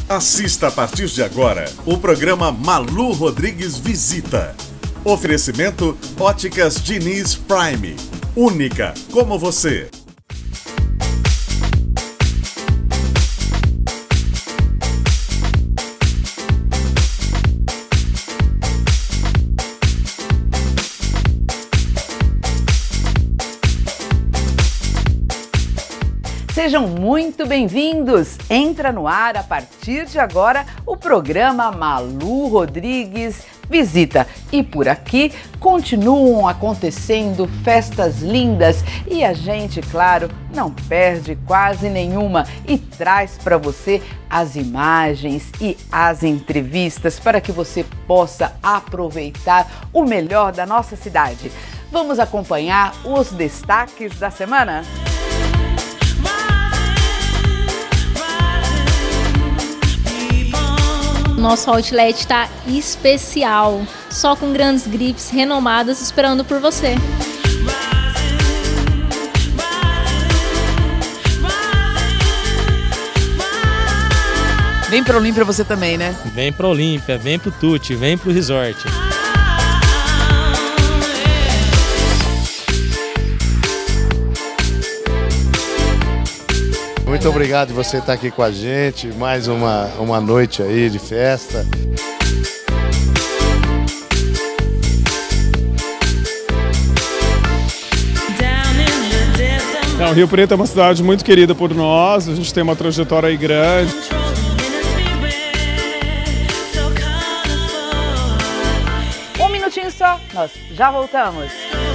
Assista a partir de agora o programa Malu Rodrigues Visita. Oferecimento Óticas Diniz Prime. Única como você. Sejam muito bem-vindos! Entra no ar, a partir de agora, o programa Malu Rodrigues Visita. E por aqui continuam acontecendo festas lindas e a gente, claro, não perde quase nenhuma e traz para você as imagens e as entrevistas para que você possa aproveitar o melhor da nossa cidade. Vamos acompanhar os destaques da semana? Nosso outlet está especial, só com grandes grifes renomadas esperando por você. Vem pro Olímpia você também, né? Vem pro Olímpia, vem pro Tutti, vem pro Resort. Muito obrigado de você estar aqui com a gente, mais uma noite aí de festa. O Rio Preto é uma cidade muito querida por nós, a gente tem uma trajetória aí grande. Um minutinho só, nós já voltamos.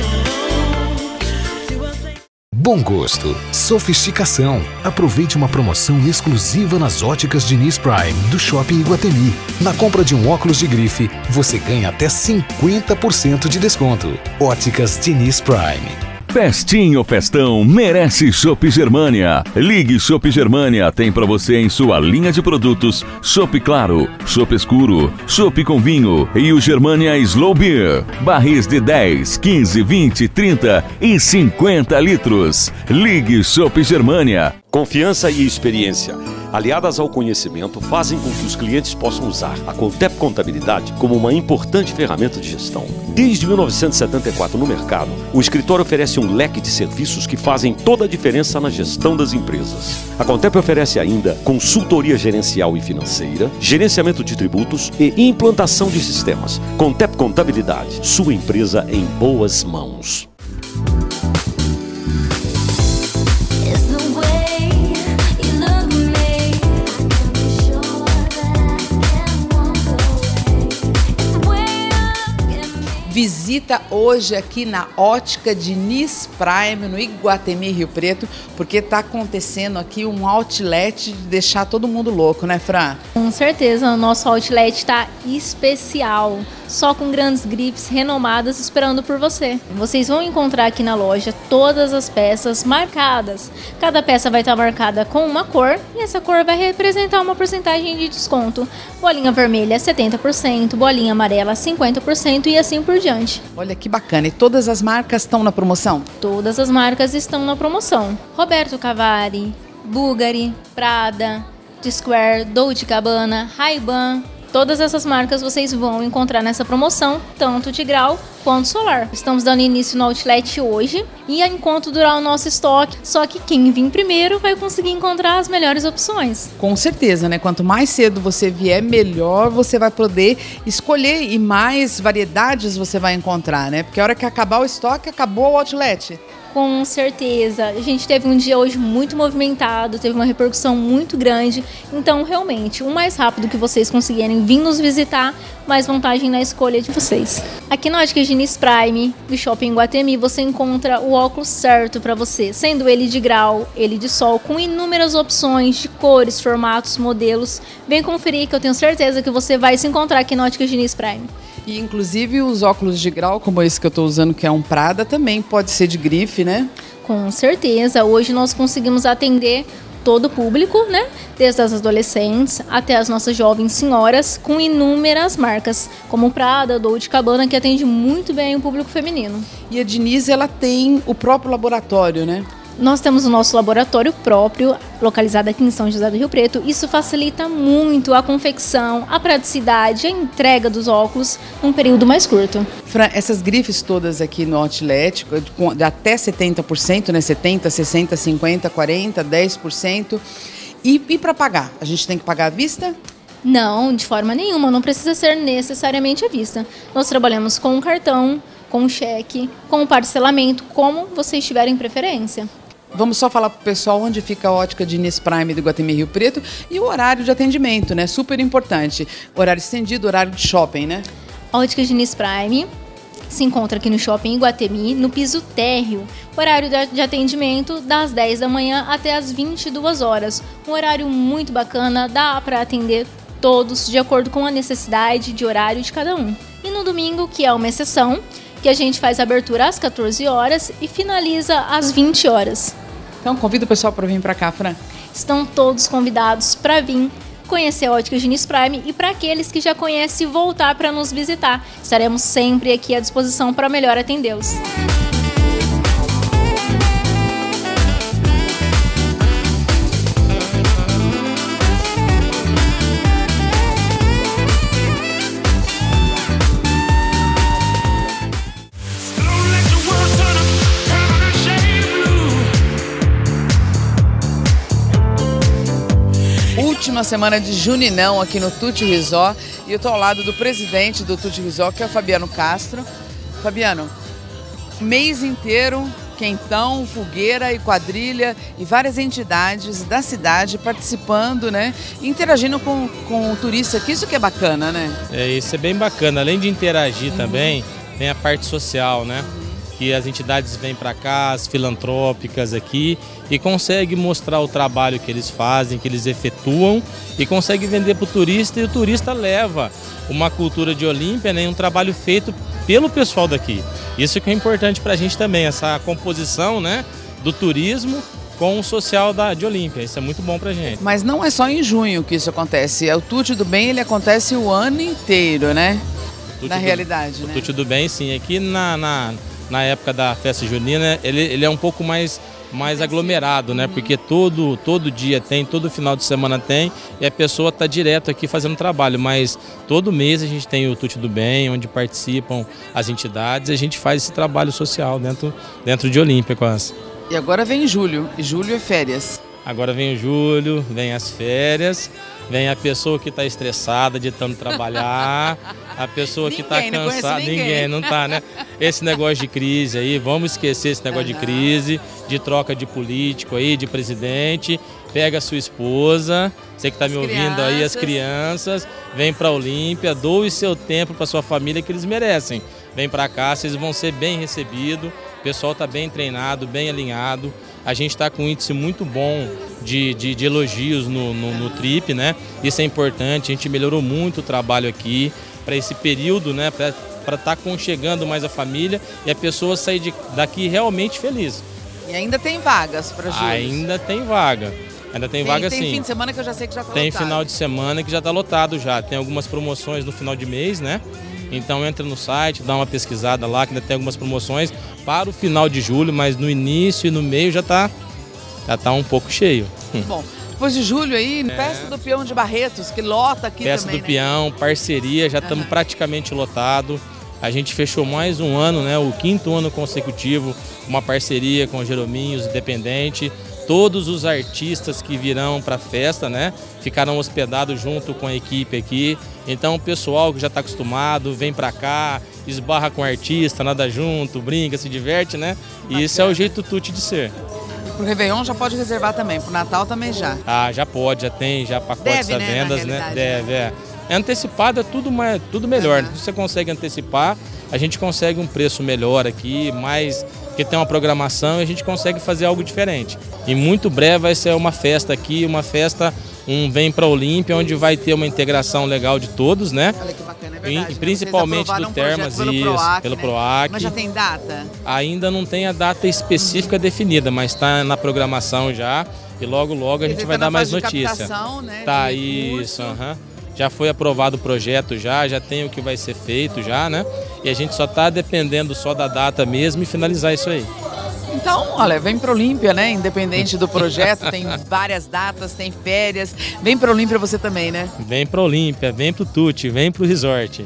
Bom gosto, sofisticação. Aproveite uma promoção exclusiva nas Óticas Diniz Prime do Shopping Iguatemi. Na compra de um óculos de grife, você ganha até 50% de desconto. Óticas Diniz Prime. Festinho Festão merece Chopp Germânia. Ligue Chopp Germânia, tem para você em sua linha de produtos Chopp Claro, Chopp Escuro, Chopp com vinho e o Germânia Slow Beer. Barris de 10, 15, 20, 30 e 50 litros. Ligue Chopp Germânia. Confiança e experiência, aliadas ao conhecimento, fazem com que os clientes possam usar a Contep Contabilidade como uma importante ferramenta de gestão. Desde 1974 no mercado, o escritório oferece um leque de serviços que fazem toda a diferença na gestão das empresas. A Contep oferece ainda consultoria gerencial e financeira, gerenciamento de tributos e implantação de sistemas. Contep Contabilidade, sua empresa em boas mãos. Visita hoje aqui na Ótica Diniz Prime, no Iguatemi, Rio Preto, porque está acontecendo aqui um outlet de deixar todo mundo louco, né, Fran? Com certeza, o nosso outlet está especial, só com grandes grifes renomadas esperando por você. Vocês vão encontrar aqui na loja todas as peças marcadas. Cada peça vai estar marcada com uma cor e essa cor vai representar uma porcentagem de desconto. Bolinha vermelha 70%, bolinha amarela 50% e assim por diante. Olha que bacana. E todas as marcas estão na promoção? Todas as marcas estão na promoção. Roberto Cavalli, Bulgari, Prada, Square, Dolce & Gabbana, Ray-Ban. Todas essas marcas vocês vão encontrar nessa promoção, tanto de grau quanto solar. Estamos dando início no outlet hoje e enquanto durar o nosso estoque, só que quem vir primeiro vai conseguir encontrar as melhores opções. Com certeza, né? Quanto mais cedo você vier, melhor você vai poder escolher e mais variedades você vai encontrar, né? Porque a hora que acabar o estoque, acabou o outlet. Com certeza. A gente teve um dia hoje muito movimentado, teve uma repercussão muito grande. Então, realmente, o mais rápido que vocês conseguirem vir nos visitar, mais vantagem na escolha de vocês. Aqui na Óticas Diniz Prime, do Shopping Iguatemi, você encontra o óculos certo para você, sendo ele de grau, ele de sol, com inúmeras opções de cores, formatos, modelos. Vem conferir que eu tenho certeza que você vai se encontrar aqui na Óticas Diniz Prime. E inclusive os óculos de grau, como esse que eu estou usando, que é um Prada, também pode ser de grife, né? Com certeza. Hoje nós conseguimos atender todo o público, né? Desde as adolescentes até as nossas jovens senhoras, com inúmeras marcas, como Prada, Dolce & Gabbana, que atende muito bem o público feminino. E a Diniz, ela tem o próprio laboratório, né? Nós temos o nosso laboratório próprio, localizado aqui em São José do Rio Preto. Isso facilita muito a confecção, a praticidade, a entrega dos óculos num período mais curto. Fran, essas grifes todas aqui no Outlet, de até 70%, né? 70%, 60%, 50%, 40%, 10%. E para pagar? A gente tem que pagar à vista? Não, de forma nenhuma, não precisa ser necessariamente à vista. Nós trabalhamos com cartão, com cheque, com parcelamento, como vocês tiverem preferência. Vamos só falar para o pessoal onde fica a ótica Diniz Prime do Iguatemi Rio Preto e o horário de atendimento, né? Super importante. Horário estendido, horário de shopping, né? A ótica Diniz Prime se encontra aqui no Shopping Iguatemi, no piso térreo. Horário de atendimento das 10 da manhã até as 22 horas. Um horário muito bacana, dá para atender todos de acordo com a necessidade de horário de cada um. E no domingo, que é uma exceção, que a gente faz a abertura às 14 horas e finaliza às 20 horas. Então convido o pessoal para vir para cá, Fran. Estão todos convidados para vir conhecer a ótica Diniz Prime e para aqueles que já conhecem voltar para nos visitar. Estaremos sempre aqui à disposição para melhor atendê-los. Última semana de Juninão aqui no Tutti Resort e eu estou ao lado do presidente do Tutti Resort, que é o Fabiano Castro. Fabiano, mês inteiro, quentão, fogueira e quadrilha e várias entidades da cidade participando, né? Interagindo com o turista, que isso que é bacana, né? Isso é bem bacana. Além de interagir também, tem a parte social, né? Que as entidades vêm para cá, as filantrópicas aqui, e conseguem mostrar o trabalho que eles fazem, que eles efetuam, e conseguem vender para o turista, e o turista leva uma cultura de Olímpia, né, um trabalho feito pelo pessoal daqui. Isso que é importante para a gente também, essa composição, né, do turismo com o social de Olímpia. Isso é muito bom para a gente. Mas não é só em junho que isso acontece. O Tutti do Bem, ele acontece o ano inteiro, né? Na realidade, né? O Tutti do Bem, sim. Aqui na época da festa junina, ele é um pouco mais aglomerado, né? Porque todo dia tem, todo final de semana tem, e a pessoa está direto aqui fazendo trabalho. Mas todo mês a gente tem o Tutti do Bem, onde participam as entidades, e a gente faz esse trabalho social dentro de Olímpia quase. E agora vem julho, e julho é férias. Agora vem o julho, vem as férias, vem a pessoa que está estressada de tanto trabalhar, a pessoa que está cansada, ninguém não está, né? Esse negócio de crise aí, vamos esquecer esse negócio de crise, de troca de político aí, de presidente, pega a sua esposa, você que está me ouvindo aí, as crianças, vem para a Olímpia, doe seu tempo para sua família que eles merecem. Vem para cá, vocês vão ser bem recebidos, o pessoal está bem treinado, bem alinhado. A gente está com um índice muito bom de elogios no Trip, né? Isso é importante, a gente melhorou muito o trabalho aqui para esse período, né? Para estar aconchegando mais a família e a pessoa sair daqui realmente feliz. E ainda tem vagas para julho? Ainda tem vaga. Ainda tem vaga sim. Tem fim de semana que eu já sei que já está lotado. Tem final de semana que já está lotado já. Tem algumas promoções no final de mês, né? Então entra no site, dá uma pesquisada lá, que ainda tem algumas promoções para o final de julho, mas no início e no meio já tá um pouco cheio. Bom, depois de julho aí, Festa do Peão de Barretos, que lota aqui Festa também, do Peão, parceria, já estamos praticamente lotado. A gente fechou mais um ano, né? O 5º ano consecutivo, uma parceria com o Jerominhos, Independente. Todos os artistas que virão para a festa, né, ficarão hospedados junto com a equipe aqui. Então o pessoal que já está acostumado, vem para cá, esbarra com o artista, nada junto, brinca, se diverte, né? E esse é o jeito Tutti de ser. Pro Réveillon já pode reservar também, pro Natal também já. Ah, já pode, já tem, já pacotes à vendas, né? Deve, é. Antecipado é tudo melhor. Se você consegue antecipar, a gente consegue um preço melhor aqui, mais que tem uma programação e a gente consegue fazer algo diferente. E muito breve vai ser uma festa aqui, Vem para a Olímpia, onde vai ter uma integração legal de todos, né? Olha que bacana, é verdade. E principalmente do Termas, pelo PROAC. Mas já tem data? Ainda não tem a data específica definida, mas está na programação já. E logo a gente vai dar mais notícia. Né, tá, isso, Já foi aprovado o projeto já tem o que vai ser feito já, né? E a gente só está dependendo só da data mesmo e finalizar isso aí. Então, olha, vem para Olímpia, né? Independente do projeto, tem várias datas, tem férias. Vem para Olímpia você também, né? Vem para Olímpia, vem para o Tuti, vem para o resort.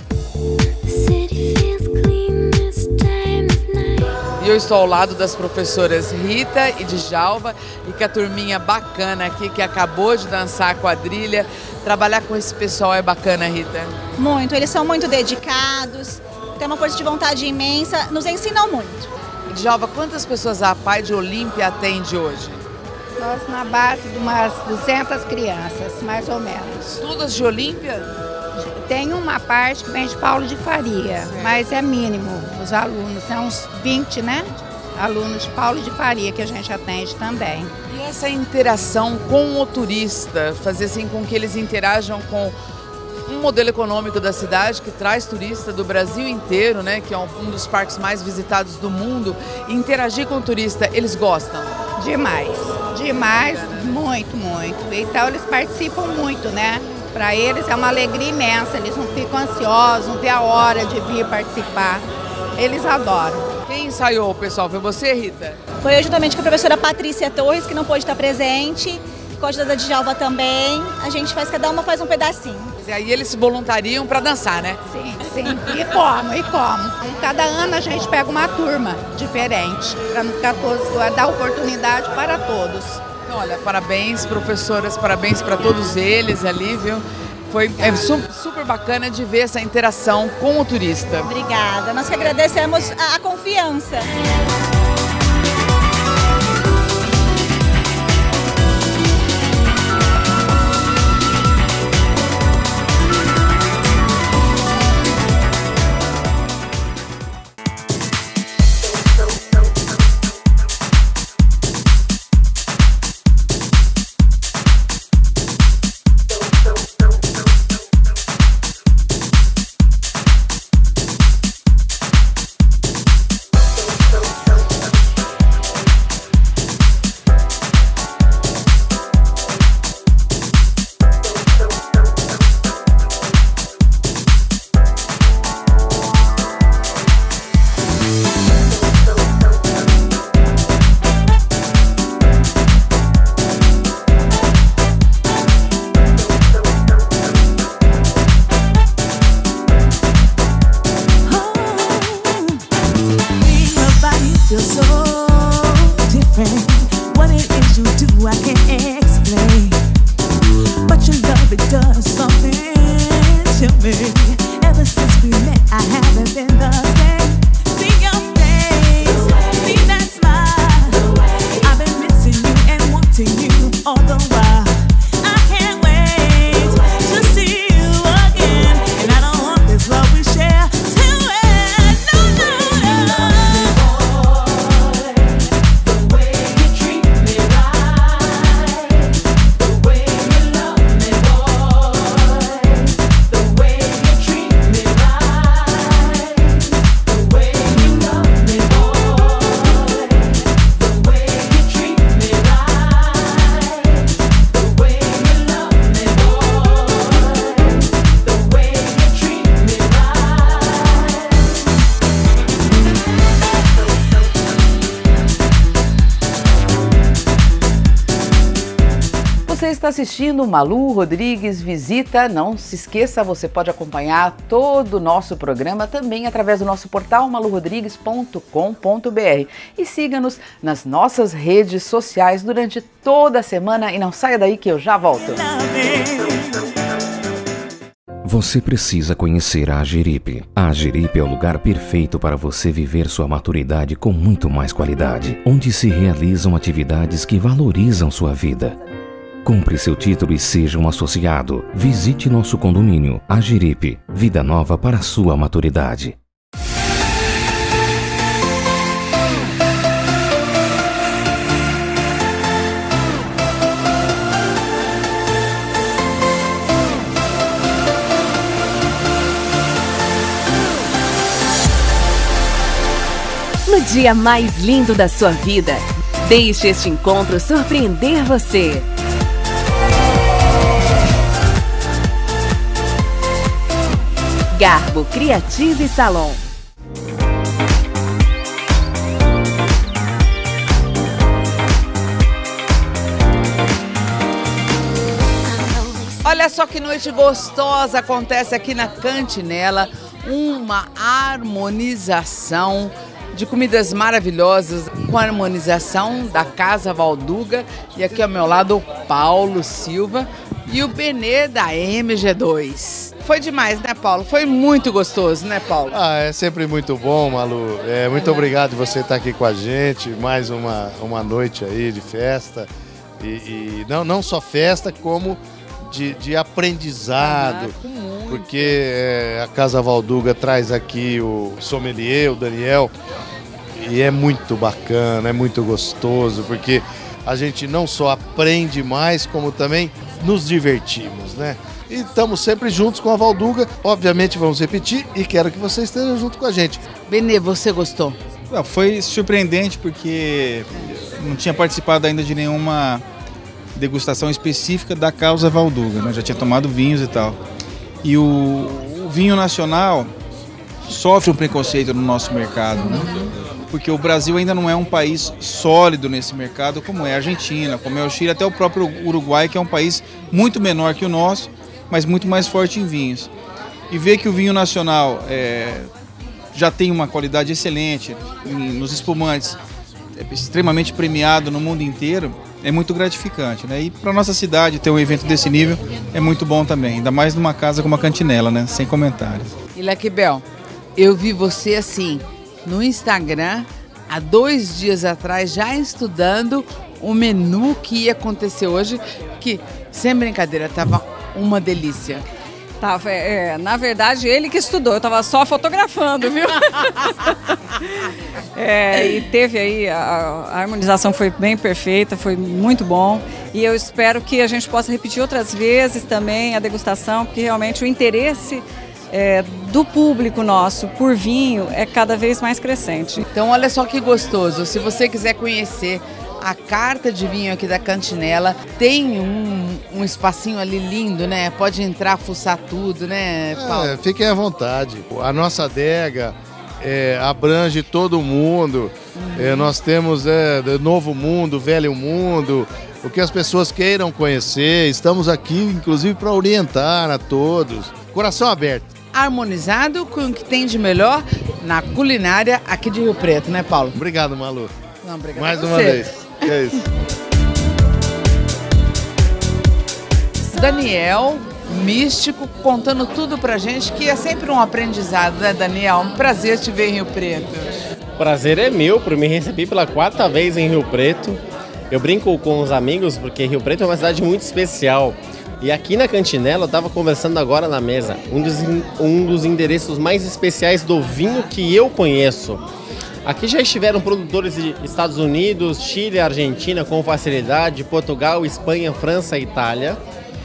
E eu estou ao lado das professoras Rita e Djalva e com a turminha bacana aqui que acabou de dançar a quadrilha. Trabalhar com esse pessoal é bacana, Rita? Muito, eles são muito dedicados, têm uma força de vontade imensa, nos ensinam muito. Djalva, quantas pessoas a PAI de Olímpia atende hoje? Nós na base de umas 200 crianças, mais ou menos. Todas de Olímpia? Tem uma parte que vem de Paulo de Faria, certo. Mas é mínimo os alunos, são uns 20, né? Alunos de Paulo de Faria que a gente atende também. E essa interação com o turista, fazer assim com que eles interajam com um modelo econômico da cidade que traz turista do Brasil inteiro, né? Que é um dos parques mais visitados do mundo. E interagir com o turista, eles gostam? Demais, demais, muito, muito. Então eles participam muito, né? Para eles é uma alegria imensa, eles não ficam ansiosos, não tem a hora de vir participar. Eles adoram. Quem ensaiou, pessoal? Foi você, Rita? Foi eu juntamente com a professora Patrícia Torres, que não pôde estar presente, com a ajuda da Djalva também. A gente faz, cada uma faz um pedacinho. E aí eles se voluntariam para dançar, né? Sim, sim. E como? Cada ano a gente pega uma turma diferente, para não ficar todos, dar oportunidade para todos. Então, olha, parabéns, professoras, parabéns para todos eles ali, viu? É super bacana de ver essa interação com o turista. Obrigada, nós que agradecemos a confiança. Você está assistindo o Malu Rodrigues Visita. Não se esqueça, você pode acompanhar todo o nosso programa também através do nosso portal malurodrigues.com.br. E siga-nos nas nossas redes sociais durante toda a semana e não saia daí que eu já volto. Você precisa conhecer a Agiripe. A Agiripe é o lugar perfeito para você viver sua maturidade com muito mais qualidade, onde se realizam atividades que valorizam sua vida. Compre seu título e seja um associado. Visite nosso condomínio. Agiripe, vida nova para sua maturidade. No dia mais lindo da sua vida, deixe este encontro surpreender você. Garbo Creative Salon. olha só que noite gostosa acontece aqui na Cantinela, uma harmonização de comidas maravilhosas, com a harmonização da Casa Valduga. E aqui ao meu lado o Paulo Silva e o Benê da MG2. Foi demais, né, Paulo? Foi muito gostoso, né, Paulo? É sempre muito bom, Malu. Muito obrigado por você estar aqui com a gente. Mais uma noite aí de festa. E não só festa, como de aprendizado. Porque a Casa Valduga traz aqui o sommelier, o Daniel. E é muito bacana, é muito gostoso, porque a gente não só aprende mais, como também nos divertimos, né? E estamos sempre juntos com a Valduga. Obviamente vamos repetir e quero que você esteja junto com a gente. Benê, você gostou? Foi surpreendente porque não tinha participado ainda de nenhuma degustação específica da Casa Valduga, né? Já tinha tomado vinhos e tal. E o vinho nacional sofre um preconceito no nosso mercado, né? Porque o Brasil ainda não é um país sólido nesse mercado como é a Argentina, como é o Chile, até o próprio Uruguai, que é um país muito menor que o nosso, mas muito mais forte em vinhos. E ver que o vinho nacional já tem uma qualidade excelente nos espumantes, extremamente premiado no mundo inteiro, é muito gratificante, né? E para nossa cidade ter um evento desse nível é muito bom também, ainda mais numa casa como a Cantinela, né? Sem comentários. E Laquibel, eu vi você assim no Instagram há 2 dias atrás já estudando o menu que ia acontecer hoje, que sem brincadeira tava uma delícia. Tava, na verdade, ele que estudou, eu tava só fotografando, viu? E teve aí, a harmonização foi bem perfeita, foi muito bom. E eu espero que a gente possa repetir outras vezes também a degustação, porque realmente o interesse do público nosso por vinho é cada vez mais crescente. Então olha só que gostoso, se você quiser conhecer a carta de vinho aqui da Cantinela, tem um espacinho ali lindo, né? Pode entrar, fuçar tudo, né, Paulo? Fiquem à vontade. A nossa adega abrange todo mundo. Nós temos Novo Mundo, Velho Mundo, o que as pessoas queiram conhecer. Estamos aqui, inclusive, para orientar a todos. Coração aberto. Harmonizado com o que tem de melhor na culinária aqui de Rio Preto, né, Paulo? Obrigado, Malu. Não, obrigado mais uma vez. É isso. Daniel, místico, contando tudo pra gente, que é sempre um aprendizado, né, Daniel? Um prazer te ver em Rio Preto. O prazer é meu por me receber pela 4ª vez em Rio Preto. Eu brinco com os amigos porque Rio Preto é uma cidade muito especial. E aqui na Cantinela, eu estava conversando agora na mesa, um dos endereços mais especiais do vinho que eu conheço. Aqui já estiveram produtores de Estados Unidos, Chile, Argentina com facilidade, Portugal, Espanha, França e Itália.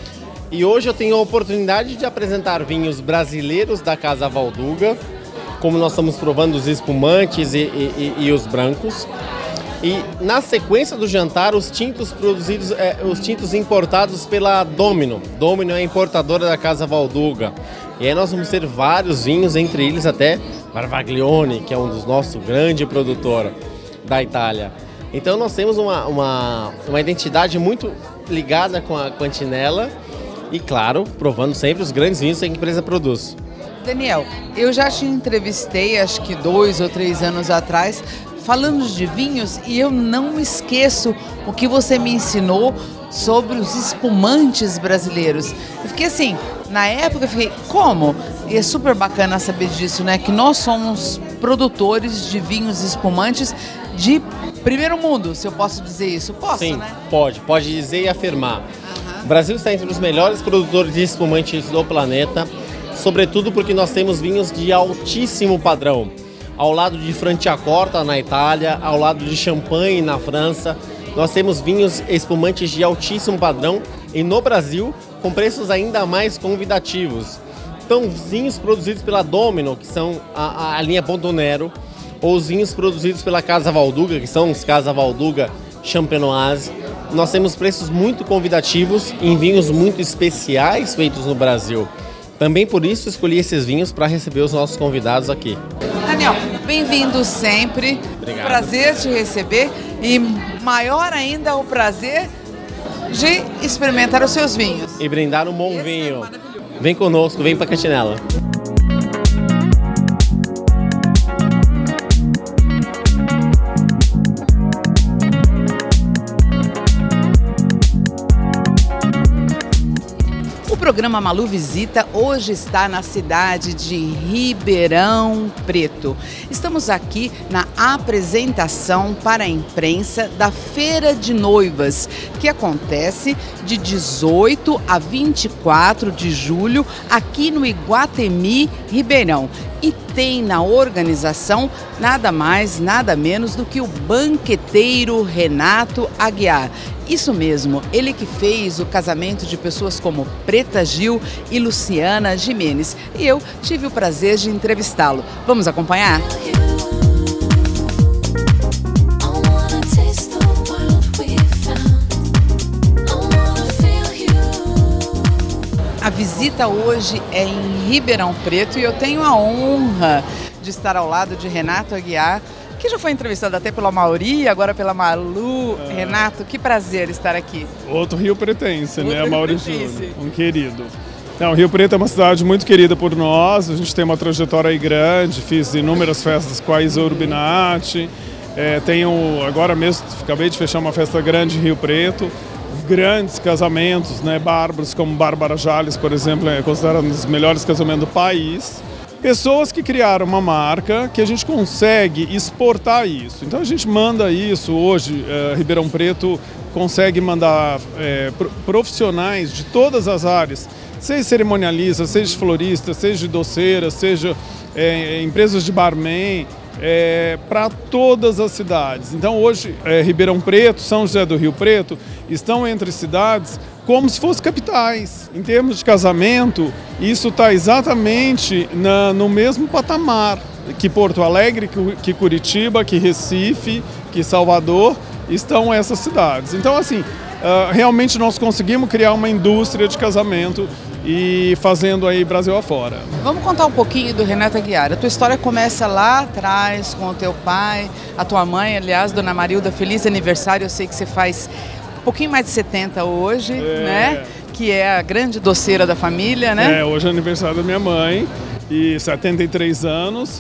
E hoje eu tenho a oportunidade de apresentar vinhos brasileiros da Casa Valduga, como nós estamos provando os espumantes e os brancos. E na sequência do jantar, os tintos produzidos, os tintos importados pela Domino. Domino é a importadora da Casa Valduga. E aí nós vamos ter vários vinhos, entre eles até Barbaglione, que é um dos nossos grandes produtores da Itália. Então nós temos uma identidade muito ligada com a Cantinela e, claro, provando sempre os grandes vinhos que a empresa produz. Daniel, eu já te entrevistei, acho que 2 ou 3 anos atrás, falando de vinhos, e eu não esqueço o que você me ensinou sobre os espumantes brasileiros. Eu fiquei assim, na época eu fiquei, como? E é super bacana saber disso, né? Que nós somos produtores de vinhos espumantes de primeiro mundo, se eu posso dizer isso. Posso, sim, né? Pode dizer e afirmar. O Brasil está entre os melhores produtores de espumantes do planeta, sobretudo porque nós temos vinhos de altíssimo padrão. Ao lado de Franciacorta na Itália, ao lado de Champagne na França, nós temos vinhos espumantes de altíssimo padrão e no Brasil com preços ainda mais convidativos. Então, vinhos produzidos pela Domino, que são a linha Ponto Nero, ou os vinhos produzidos pela Casa Valduga, que são os Casa Valduga Champenoise, nós temos preços muito convidativos em vinhos muito especiais feitos no Brasil. Também por isso escolhi esses vinhos para receber os nossos convidados aqui. Daniel, bem-vindo sempre. Obrigado. Prazer te receber e maior ainda o prazer de experimentar os seus vinhos. E brindar um bom vinho. Vem conosco, vem para Cantinela. O programa Malu Visita hoje está na cidade de Ribeirão Preto. Estamos aqui na apresentação para a imprensa da Feira de Noivas, que acontece de 18 a 24 de julho aqui no Iguatemi, Ribeirão. E tem na organização nada mais, nada menos do que o banqueteiro Renato Aguiar. Isso mesmo, ele que fez o casamento de pessoas como Preta Gil e Luciana Gimenez. E eu tive o prazer de entrevistá-lo. Vamos acompanhar? A visita hoje é em Ribeirão Preto e eu tenho a honra de estar ao lado de Renato Aguiar, que já foi entrevistado até pela Mauri, agora pela Malu. Renato, que prazer estar aqui. Outro rio pretense, né, Mauri Júnior, um querido. Não, Rio Preto é uma cidade muito querida por nós, a gente tem uma trajetória aí grande, fiz inúmeras festas com a Isa Urbinati, agora mesmo, acabei de fechar uma festa grande em Rio Preto, grandes casamentos, né, bárbaros, como Bárbara Jales, por exemplo, é considerado um dos melhores casamentos do país. Pessoas que criaram uma marca que a gente consegue exportar isso. Então a gente manda isso hoje, Ribeirão Preto consegue mandar profissionais de todas as áreas, seja cerimonialista, seja florista, seja doceira, seja empresas de barman, para todas as cidades. Então hoje Ribeirão Preto, São José do Rio Preto estão entre cidades como se fossem capitais. Em termos de casamento, isso está exatamente no mesmo patamar que Porto Alegre, que Curitiba, que Recife, que Salvador, estão essas cidades. Então assim, realmente nós conseguimos criar uma indústria de casamento e fazendo aí Brasil afora. Vamos contar um pouquinho do Renato Aguiar. A tua história começa lá atrás com o teu pai, a tua mãe, aliás, Dona Marilda, feliz aniversário. Eu sei que você faz um pouquinho mais de 70 hoje, né? Que é a grande doceira da família, né? Hoje é aniversário da minha mãe, e 73 anos,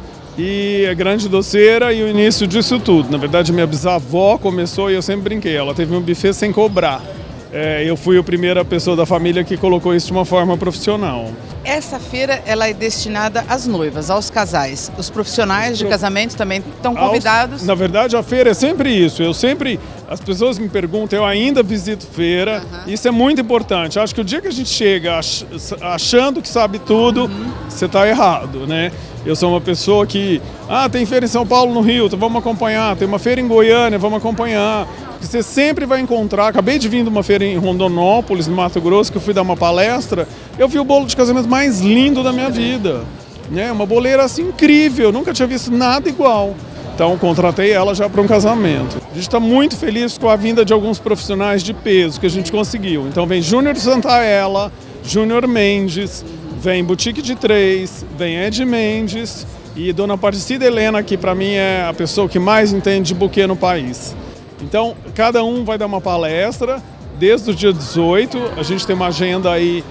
e é grande doceira e o início disso tudo. Na verdade, minha bisavó começou e eu sempre brinquei, ela teve um buffet sem cobrar. Eu fui a primeira pessoa da família que colocou isso de uma forma profissional. Essa feira ela é destinada às noivas, aos casais. Os profissionais de casamento também estão convidados? Na verdade, a feira é sempre isso. As pessoas me perguntam, eu ainda visito feira. Isso é muito importante. Acho que o dia que a gente chega achando que sabe tudo, você está errado, né? Eu sou uma pessoa que, tem feira em São Paulo, no Rio, então vamos acompanhar. Tem uma feira em Goiânia, vamos acompanhar. Você sempre vai encontrar. Acabei de vir de uma feira em Rondonópolis, no Mato Grosso, que eu fui dar uma palestra. Eu vi o bolo de casamento mais lindo da minha vida. Uma boleira assim incrível, nunca tinha visto nada igual. Então contratei ela já para um casamento. A gente está muito feliz com a vinda de alguns profissionais de peso que a gente conseguiu. Então vem Júnior Santaella, Júnior Mendes, vem Boutique de Três, vem Ed Mendes e Dona Aparecida Helena, que para mim é a pessoa que mais entende de buquê no país. Então, cada um vai dar uma palestra, desde o dia 18, a gente tem uma agenda aí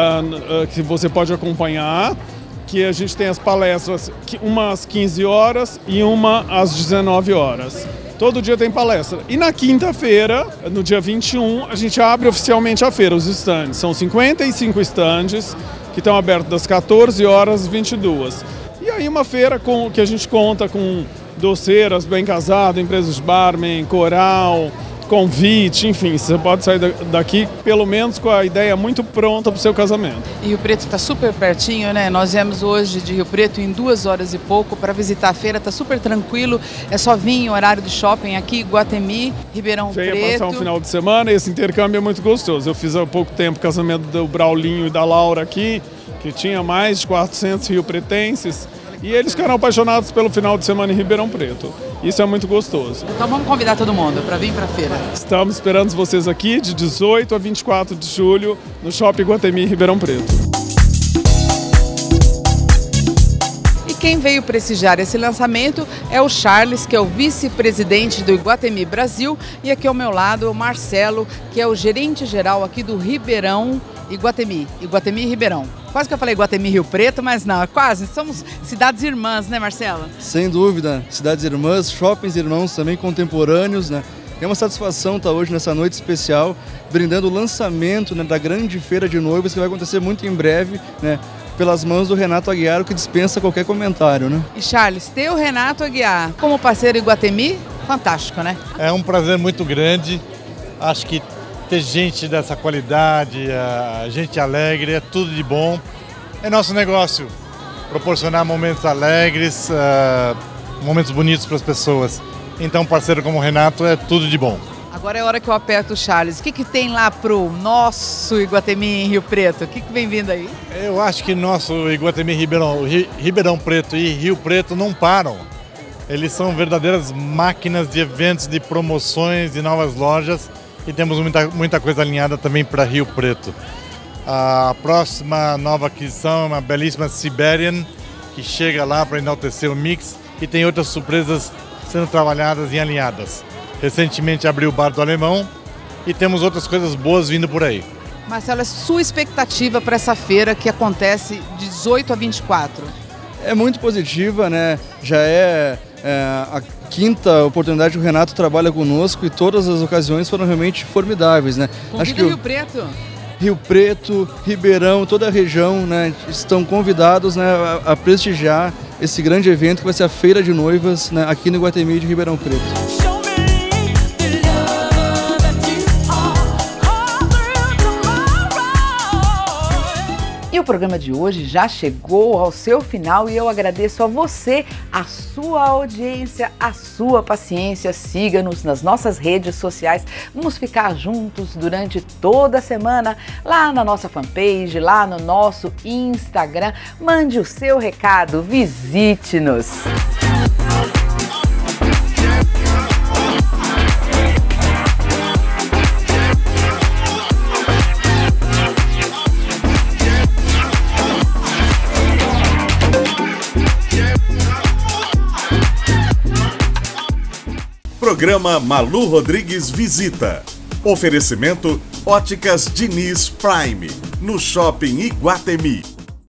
que você pode acompanhar, que a gente tem as palestras, uma às 15 horas e uma às 19 horas. Todo dia tem palestra. E na quinta-feira, no dia 21, a gente abre oficialmente a feira, os estandes. São 55 estandes que estão abertos das 14 horas às 22. E aí uma feira que a gente conta com doceiras, bem casado, empresas de barman, coral, convite, enfim, você pode sair daqui pelo menos com a ideia muito pronta para o seu casamento. E Rio Preto está super pertinho, né? Nós viemos hoje de Rio Preto em 2 horas e pouco para visitar a feira, está super tranquilo, é só vir em horário de shopping aqui, Iguatemi, Ribeirão Preto. Veio passar um final de semana e esse intercâmbio é muito gostoso. Eu fiz há pouco tempo o casamento do Braulinho e da Laura aqui, que tinha mais de 400 rio-pretenses. E eles ficaram apaixonados pelo final de semana em Ribeirão Preto. Isso é muito gostoso. Então vamos convidar todo mundo para vir para a feira. Estamos esperando vocês aqui de 18 a 24 de julho no Shopping Iguatemi, Ribeirão Preto. quem veio prestigiar esse lançamento é o Charles, que é o vice-presidente do Iguatemi Brasil, e aqui ao meu lado o Marcelo, que é o gerente-geral aqui do Ribeirão Iguatemi e Ribeirão. Quase que eu falei Iguatemi Rio Preto, mas não, é quase. Somos cidades irmãs, né, Marcelo? Sem dúvida, cidades irmãs, shoppings irmãos também contemporâneos, né? É uma satisfação estar hoje nessa noite especial, brindando o lançamento, né, da grande feira de noivas que vai acontecer muito em breve, né, pelas mãos do Renato Aguiar, o que dispensa qualquer comentário, né? E Charles, ter o Renato Aguiar como parceiro Iguatemi, fantástico, né? É um prazer muito grande. Acho que ter gente dessa qualidade, gente alegre, é tudo de bom. É nosso negócio, proporcionar momentos alegres, momentos bonitos para as pessoas. Então, um parceiro como o Renato é tudo de bom. Agora é a hora que eu aperto o Charles. O que tem lá pro nosso Iguatemi em Rio Preto? O que vem vindo aí? Eu acho que nosso Iguatemi Ribeirão Preto e Rio Preto não param. Eles são verdadeiras máquinas de eventos, de promoções, de novas lojas. E temos muita coisa alinhada também para Rio Preto. A próxima nova aquisição é uma belíssima Siberian, que chega lá para enaltecer o mix. E tem outras surpresas sendo trabalhadas e alinhadas. Recentemente abriu o Bar do Alemão e temos outras coisas boas vindo por aí. Marcelo, a sua expectativa para essa feira que acontece de 18 a 24? É muito positiva, né? Já é a quinta oportunidade que o Renato trabalha conosco e todas as ocasiões foram realmente formidáveis, né? Acho que Rio Preto? Rio Preto, Ribeirão, toda a região, né, estão convidados, né, a prestigiar esse grande evento que vai ser a Feira de Noivas, né, aqui no Iguatemi de Ribeirão Preto. E o programa de hoje já chegou ao seu final e eu agradeço a você, a sua audiência, a sua paciência. Siga-nos nas nossas redes sociais. Vamos ficar juntos durante toda a semana, lá na nossa fanpage, lá no nosso Instagram. Mande o seu recado, visite-nos. Programa Malu Rodrigues Visita. Oferecimento Óticas Diniz Prime, no Shopping Iguatemi.